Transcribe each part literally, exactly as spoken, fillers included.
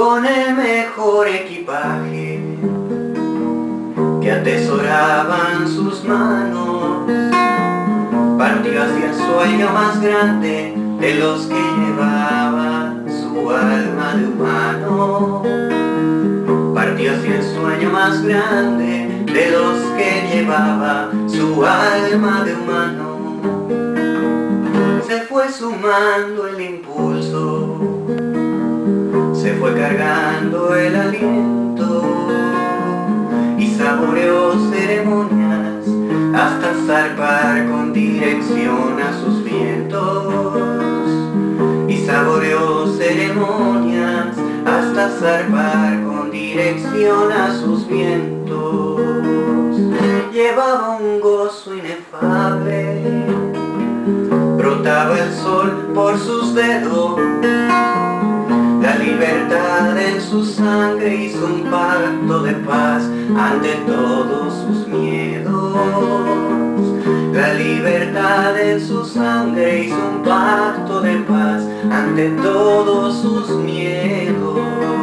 con el mejor equipaje que atesoraban sus manos. Partió hacia el sueño más grande de los que llevaba su alma de humano. Partió hacia el sueño más grande de los que llevaba su alma de humano. Se fue sumando el impulso, se fue cargando el aliento y saboreó ceremonias hasta zarpar con dirección a sus vientos. Y saboreó ceremonias hasta zarpar con dirección a sus vientos. Llevaba un gozo inefable, brotaba el sol por sus dedos. La libertad en su sangre hizo un pacto de paz ante todos sus miedos. La libertad en su sangre hizo un pacto de paz ante todos sus miedos.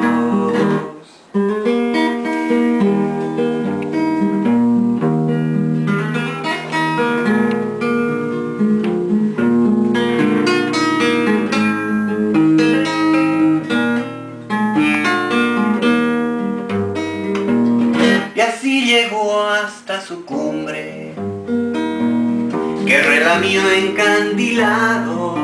Y así llegó hasta su cumbre, que relamió encandilado.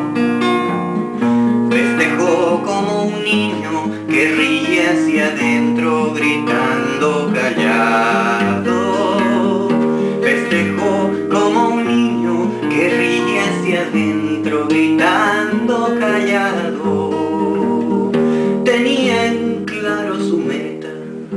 Festejó como un niño que ríe hacia adentro gritando callado. Festejó como un niño que ríe hacia adentro gritando callado. Tenía en claro su meta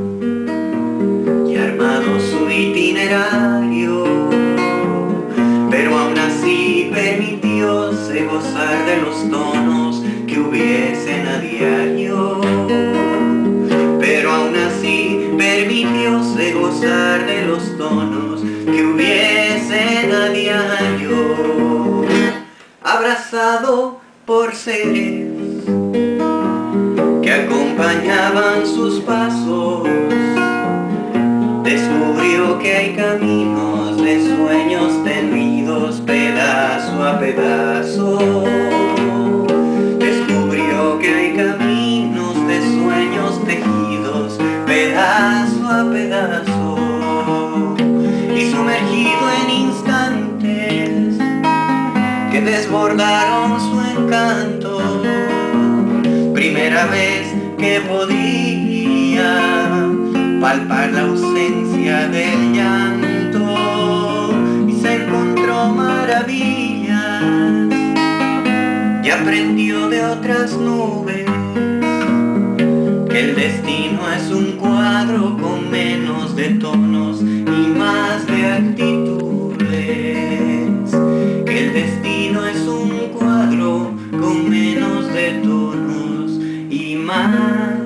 y armado su itinerario, pero aún así permitióse gozar de los tonos que hubiesen a diario. Pero aún así permitióse gozar de los tonos que hubiesen a diario. Abrazado por seres que acompañaban sus pasos, descubrió que hay caminos de sueños tendidos pedazo a pedazo. Descubrió que hay caminos de sueños tejidos pedazo a pedazo. Y sumergido en instantes que desbordaron su encanto, primera vez que podía palpar la ausencia del llanto, y se encontró maravillas y aprendió de otras nubes que el destino es un cuadro con menos de tonos y más de actitudes. Que el destino es un cuadro con menos de tonos y más